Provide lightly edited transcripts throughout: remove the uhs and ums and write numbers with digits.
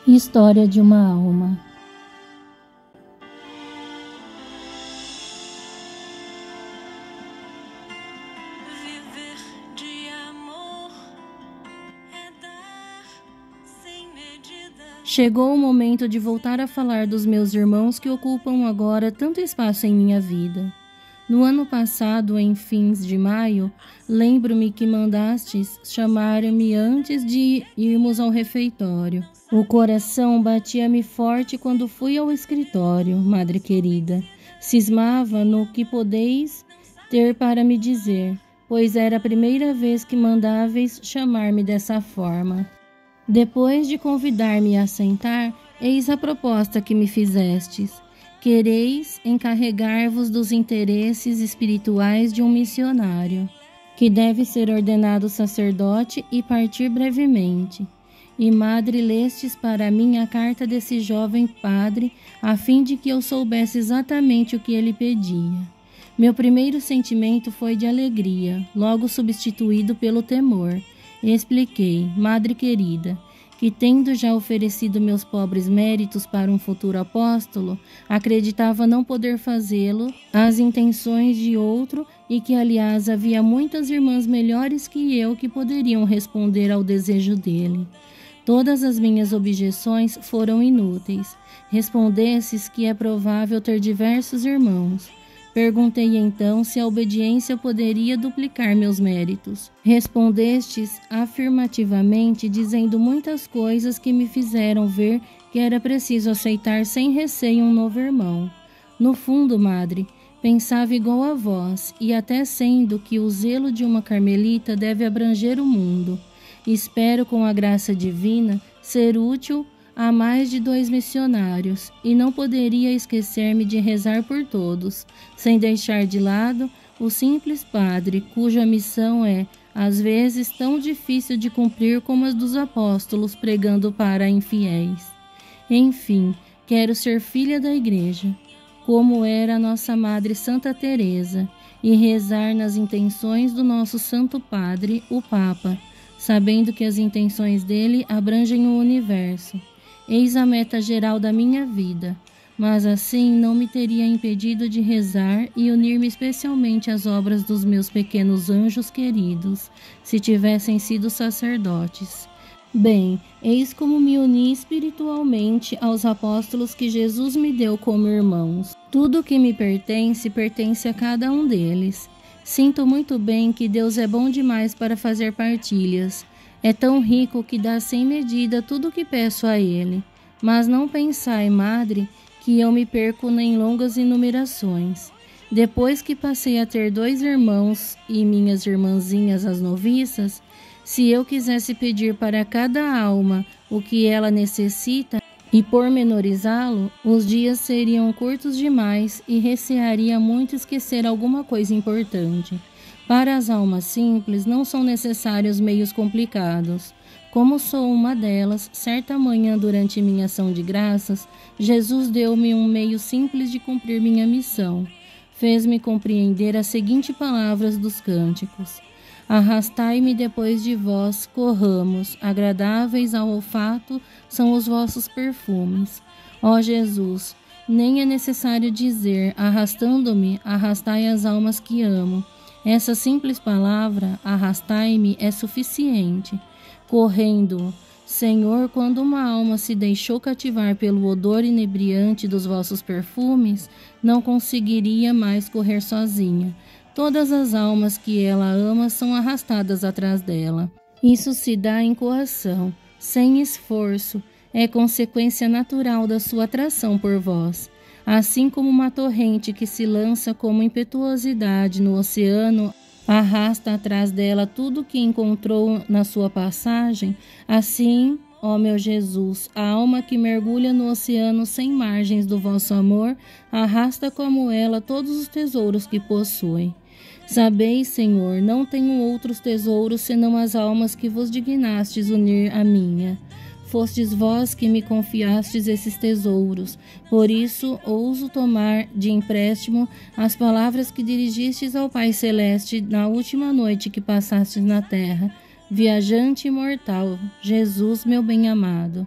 História de uma alma. Viver de amor é dar sem medida. Chegou o momento de voltar a falar dos meus irmãos que ocupam agora tanto espaço em minha vida. No ano passado, em fins de maio, lembro-me que mandastes chamar-me antes de irmos ao refeitório. O coração batia-me forte quando fui ao escritório, madre querida. Cismava no que podeis ter para me dizer, pois era a primeira vez que mandáveis chamar-me dessa forma. Depois de convidar-me a sentar, eis a proposta que me fizestes. Quereis encarregar-vos dos interesses espirituais de um missionário, que deve ser ordenado sacerdote e partir brevemente. E, madre, lestes para mim a carta desse jovem padre, a fim de que eu soubesse exatamente o que ele pedia. Meu primeiro sentimento foi de alegria, logo substituído pelo temor. Expliquei, madre querida, que tendo já oferecido meus pobres méritos para um futuro apóstolo, acreditava não poder fazê-lo às intenções de outro e que, aliás, havia muitas irmãs melhores que eu que poderiam responder ao desejo dele. Todas as minhas objeções foram inúteis. Respondesses que é provável ter diversos irmãos. Perguntei então se a obediência poderia duplicar meus méritos. Respondestes afirmativamente, dizendo muitas coisas que me fizeram ver que era preciso aceitar sem receio um novo irmão. No fundo, madre, pensava igual a vós, e até sendo que o zelo de uma carmelita deve abranger o mundo. Espero, com a graça divina, ser útil a mais de 2 missionários, e não poderia esquecer-me de rezar por todos, sem deixar de lado o simples padre, cuja missão é, às vezes, tão difícil de cumprir como a dos apóstolos pregando para infiéis. Enfim, quero ser filha da Igreja, como era a nossa Madre Santa Teresa, e rezar nas intenções do nosso Santo Padre, o Papa, sabendo que as intenções dele abrangem o universo. Eis a meta geral da minha vida, mas assim não me teria impedido de rezar e unir-me especialmente às obras dos meus pequenos anjos queridos, se tivessem sido sacerdotes. Bem, eis como me uni espiritualmente aos apóstolos que Jesus me deu como irmãos. Tudo o que me pertence, pertence a cada um deles. Sinto muito bem que Deus é bom demais para fazer partilhas. É tão rico que dá sem medida tudo o que peço a ele. Mas não pensai, madre, que eu me perco em longas enumerações. Depois que passei a ter 2 irmãos e minhas irmãzinhas as noviças, se eu quisesse pedir para cada alma o que ela necessita e pormenorizá-lo, os dias seriam curtos demais e recearia muito esquecer alguma coisa importante. Para as almas simples não são necessários meios complicados. Como sou uma delas, certa manhã durante minha ação de graças, Jesus deu-me um meio simples de cumprir minha missão. Fez-me compreender as seguintes palavras dos cânticos. Arrastai-me depois de vós, corramos, agradáveis ao olfato são os vossos perfumes. Ó Jesus, nem é necessário dizer, arrastando-me, arrastai as almas que amo. Essa simples palavra, arrastai-me, é suficiente. Correndo, Senhor, quando uma alma se deixou cativar pelo odor inebriante dos vossos perfumes, não conseguiria mais correr sozinha. Todas as almas que ela ama são arrastadas atrás dela. Isso se dá em coação, sem esforço, é consequência natural da sua atração por vós. Assim como uma torrente que se lança como impetuosidade no oceano arrasta atrás dela tudo que encontrou na sua passagem, assim, ó meu Jesus, a alma que mergulha no oceano sem margens do vosso amor, arrasta como ela todos os tesouros que possui. Sabeis, Senhor, não tenho outros tesouros senão as almas que vos dignastes unir à minha. Fostes vós que me confiastes esses tesouros, por isso ouso tomar de empréstimo as palavras que dirigistes ao Pai Celeste na última noite que passastes na terra. Viajante imortal, Jesus, meu bem-amado.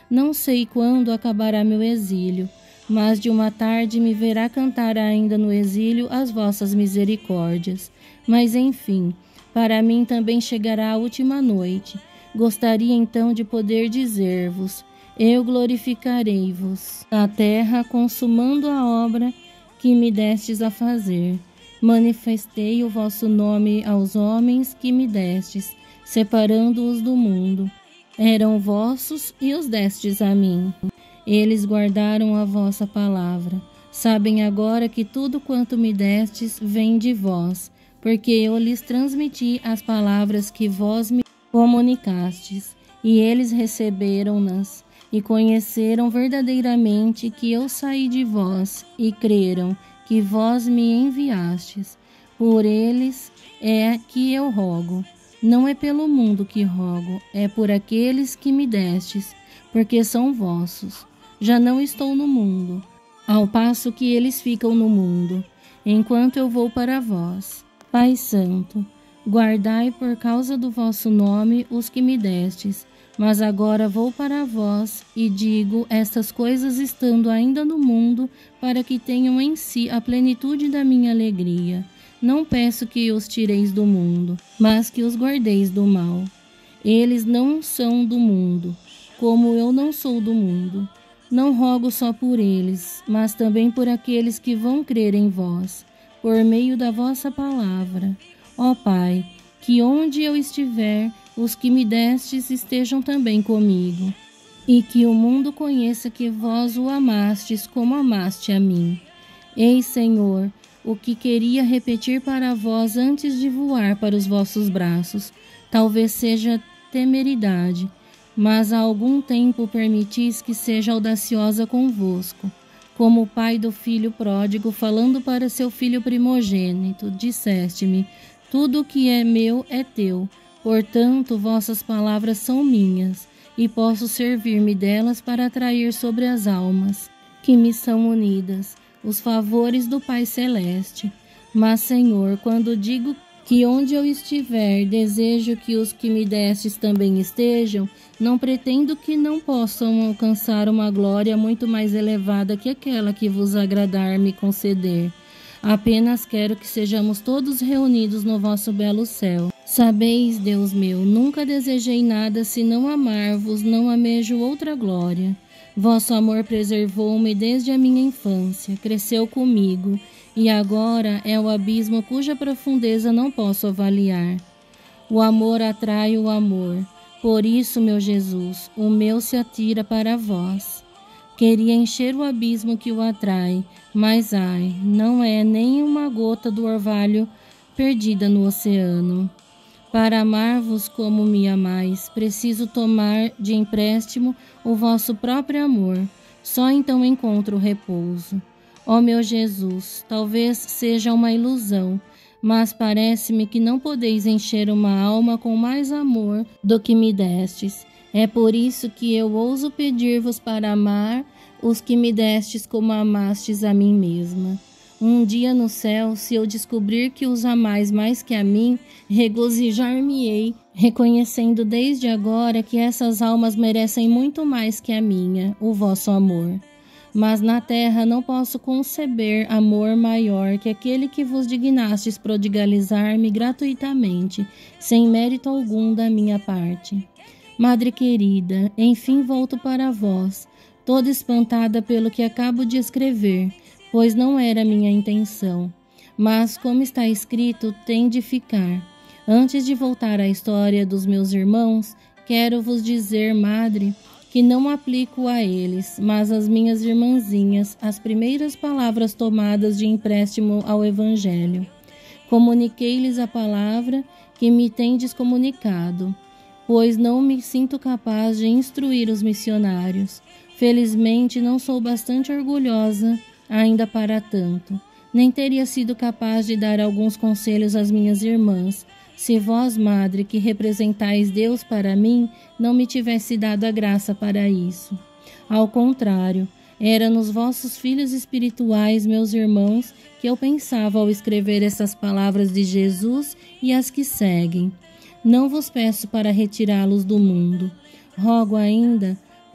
Não sei quando acabará meu exílio, mas de uma tarde me verá cantar ainda no exílio as vossas misericórdias. Mas enfim, para mim também chegará a última noite. Gostaria então de poder dizer-vos: eu glorificarei-vos na terra, consumando a obra que me destes a fazer. Manifestei o vosso nome aos homens que me destes, separando-os do mundo. Eram vossos e os destes a mim. Eles guardaram a vossa palavra. Sabem agora que tudo quanto me destes vem de vós, porque eu lhes transmiti as palavras que vós me comunicastes, e eles receberam-nas, e conheceram verdadeiramente que eu saí de vós, e creram que vós me enviastes. Por eles é que eu rogo. Não é pelo mundo que rogo, é por aqueles que me destes, porque são vossos. Já não estou no mundo, ao passo que eles ficam no mundo, enquanto eu vou para vós. Pai Santo, guardai por causa do vosso nome os que me destes, mas agora vou para vós e digo estas coisas estando ainda no mundo, para que tenham em si a plenitude da minha alegria. Não peço que os tireis do mundo, mas que os guardeis do mal. Eles não são do mundo, como eu não sou do mundo. Não rogo só por eles, mas também por aqueles que vão crer em vós, por meio da vossa palavra. Ó Pai, que onde eu estiver, os que me destes estejam também comigo, e que o mundo conheça que vós o amastes como amaste a mim. Eis, Senhor, o que queria repetir para vós antes de voar para os vossos braços. Talvez seja temeridade, mas há algum tempo permitis que seja audaciosa convosco. Como o pai do filho pródigo, falando para seu filho primogênito, disseste-me: tudo o que é meu é teu, portanto vossas palavras são minhas, e posso servir-me delas para atrair sobre as almas que me são unidas os favores do Pai Celeste. Mas, Senhor, quando digo que onde eu estiver, desejo que os que me destes também estejam, não pretendo que não possam alcançar uma glória muito mais elevada que aquela que vos agradar me conceder. Apenas quero que sejamos todos reunidos no vosso belo céu. Sabeis, Deus meu, nunca desejei nada senão amar-vos, não amejo outra glória. Vosso amor preservou-me desde a minha infância, cresceu comigo, e agora é o abismo cuja profundeza não posso avaliar. O amor atrai o amor, por isso, meu Jesus, o meu se atira para vós. Queria encher o abismo que o atrai, mas ai, não é nem uma gota do orvalho perdida no oceano. Para amar-vos como me amais, preciso tomar de empréstimo o vosso próprio amor. Só então encontro repouso. Ó meu Jesus, talvez seja uma ilusão, mas parece-me que não podeis encher uma alma com mais amor do que me destes. É por isso que eu ouso pedir-vos para amar os que me destes como amastes a mim mesma. Um dia no céu, se eu descobrir que os amais mais que a mim, regozijar-me-ei, reconhecendo desde agora que essas almas merecem muito mais que a minha, o vosso amor. Mas na terra não posso conceber amor maior que aquele que vos dignastes prodigalizar-me gratuitamente, sem mérito algum da minha parte. Madre querida, enfim volto para vós, toda espantada pelo que acabo de escrever, pois não era minha intenção. Mas, como está escrito, tem de ficar. Antes de voltar à história dos meus irmãos, quero vos dizer, Madre, que não aplico a eles, mas às minhas irmãzinhas, as primeiras palavras tomadas de empréstimo ao Evangelho. Comuniquei-lhes a palavra que me tendes comunicado, pois não me sinto capaz de instruir os missionários. Felizmente, não sou bastante orgulhosa ainda para tanto. Nem teria sido capaz de dar alguns conselhos às minhas irmãs, se vós, Madre, que representais Deus para mim, não me tivesse dado a graça para isso. Ao contrário, era nos vossos filhos espirituais, meus irmãos, que eu pensava ao escrever essas palavras de Jesus e as que seguem. Não vos peço para retirá-los do mundo. Rogo ainda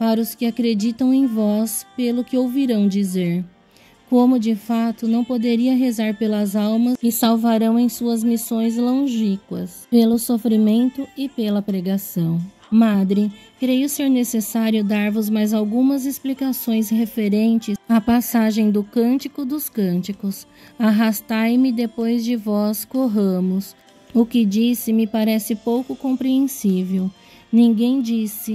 para os que acreditam em vós pelo que ouvirão dizer. Como de fato não poderia rezar pelas almas que salvarão em suas missões longínquas, pelo sofrimento e pela pregação. Madre, creio ser necessário dar-vos mais algumas explicações referentes à passagem do Cântico dos Cânticos. Arrastai-me depois de vós, corramos. O que disse me parece pouco compreensível. Ninguém disse,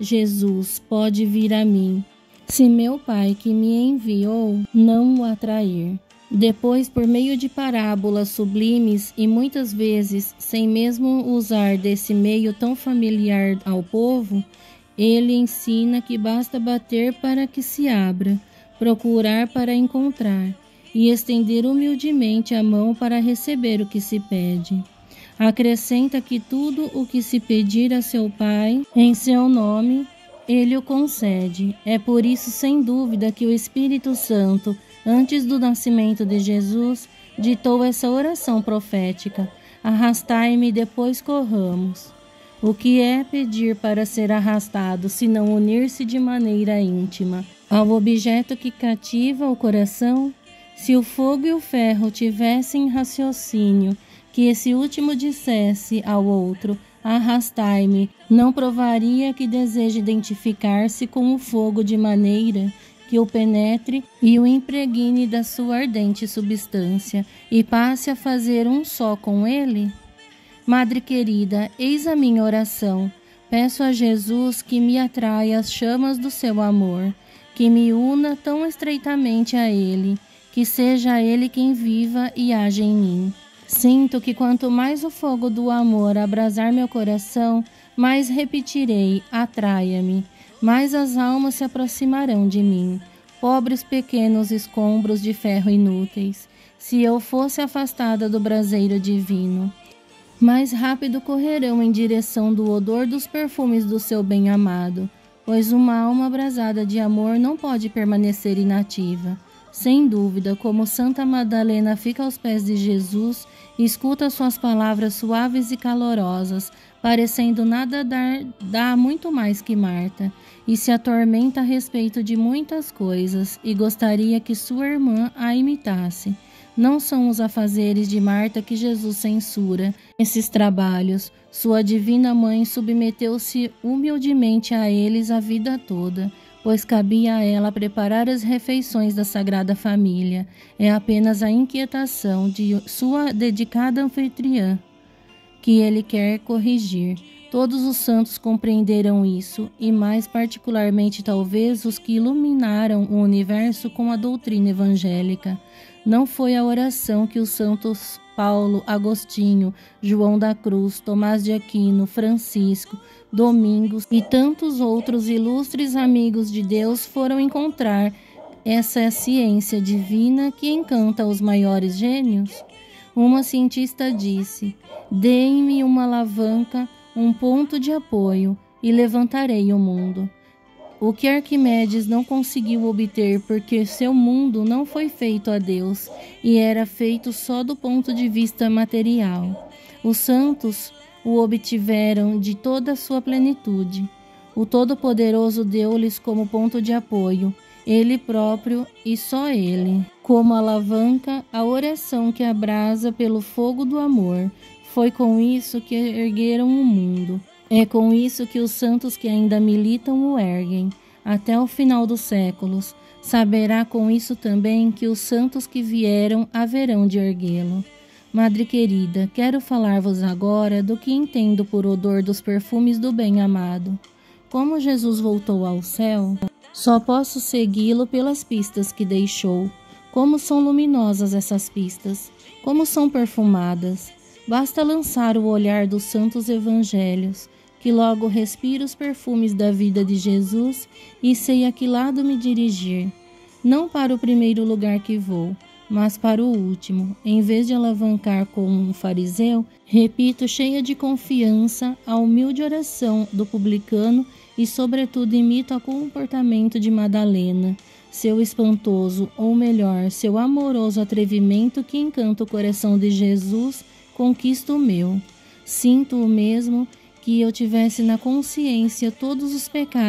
Jesus, pode vir a mim, se meu Pai que me enviou não o atrair. Depois, por meio de parábolas sublimes e muitas vezes sem mesmo usar desse meio tão familiar ao povo, ele ensina que basta bater para que se abra, procurar para encontrar e estender humildemente a mão para receber o que se pede. Acrescenta que tudo o que se pedir a seu Pai em seu nome, ele o concede. É por isso, sem dúvida, que o Espírito Santo, antes do nascimento de Jesus, ditou essa oração profética: arrastai-me, depois corramos. O que é pedir para ser arrastado, senão unir-se de maneira íntima ao objeto que cativa o coração? Se o fogo e o ferro tivessem raciocínio, que esse último dissesse ao outro, arrastai-me, não provaria que deseja identificar-se com o fogo de maneira que o penetre e o impregne da sua ardente substância e passe a fazer um só com ele? Madre querida, eis a minha oração. Peço a Jesus que me atraia às chamas do seu amor, que me una tão estreitamente a ele, que seja ele quem viva e haja em mim. Sinto que quanto mais o fogo do amor abrasar meu coração, mais repetirei, atraia-me, mais as almas se aproximarão de mim, pobres pequenos escombros de ferro inúteis. Se eu fosse afastada do braseiro divino, mais rápido correrão em direção do odor dos perfumes do seu bem-amado, pois uma alma abrasada de amor não pode permanecer inativa. Sem dúvida, como Santa Madalena fica aos pés de Jesus, escuta suas palavras suaves e calorosas, parecendo nada dar muito mais que Marta, e se atormenta a respeito de muitas coisas, e gostaria que sua irmã a imitasse. Não são os afazeres de Marta que Jesus censura. Esses trabalhos, sua divina mãe submeteu-se humildemente a eles a vida toda, pois cabia a ela preparar as refeições da Sagrada Família. É apenas a inquietação de sua dedicada anfitriã que ele quer corrigir. Todos os santos compreenderam isso, e mais particularmente talvez os que iluminaram o universo com a doutrina evangélica. Não foi a oração que os santos Paulo, Agostinho, João da Cruz, Tomás de Aquino, Francisco, Domingos e tantos outros ilustres amigos de Deus foram encontrar essa ciência divina que encanta os maiores gênios? Uma cientista disse: deem-me uma alavanca, um ponto de apoio, e levantarei o mundo. O que Arquimedes não conseguiu obter porque seu mundo não foi feito a Deus e era feito só do ponto de vista material. Os santos o obtiveram de toda a sua plenitude. O Todo-Poderoso deu-lhes como ponto de apoio, ele próprio e só ele. Como alavanca, a oração que abrasa pelo fogo do amor. Foi com isso que ergueram o mundo. É com isso que os santos que ainda militam o erguem, até o final dos séculos. Saberá com isso também que os santos que vieram haverão de erguê-lo. Madre querida, quero falar-vos agora do que entendo por odor dos perfumes do bem-amado. Como Jesus voltou ao céu, só posso segui-lo pelas pistas que deixou. Como são luminosas essas pistas, como são perfumadas. Basta lançar o olhar dos santos evangelhos, que logo respiro os perfumes da vida de Jesus e sei a que lado me dirigir. Não para o primeiro lugar que vou, mas para o último. Em vez de alavancar como um fariseu, repito cheia de confiança a humilde oração do publicano e sobretudo imito o comportamento de Madalena, seu espantoso, ou melhor, seu amoroso atrevimento que encanta o coração de Jesus, conquista o meu. Sinto o mesmo que eu tivesse na consciência todos os pecados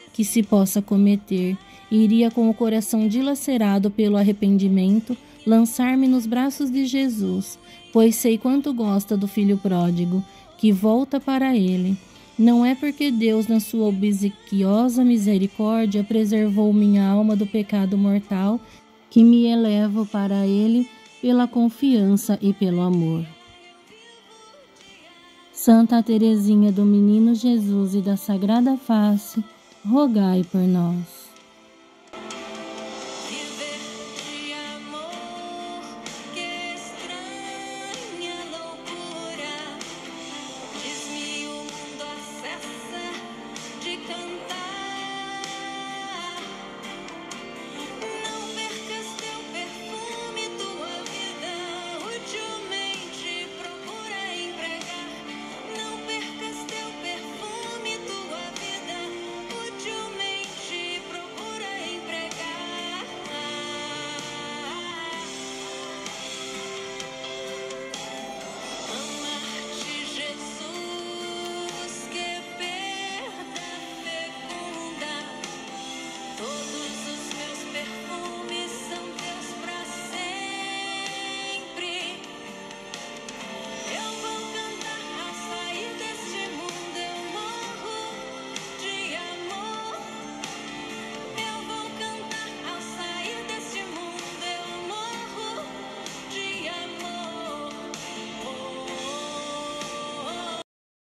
que se possa cometer. Iria com o coração dilacerado pelo arrependimento lançar-me nos braços de Jesus, pois sei quanto gosta do filho pródigo, que volta para ele. Não é porque Deus, na sua obsequiosa misericórdia, preservou minha alma do pecado mortal, que me elevo para ele pela confiança e pelo amor. Santa Teresinha do Menino Jesus e da Sagrada Face, rogai por nós.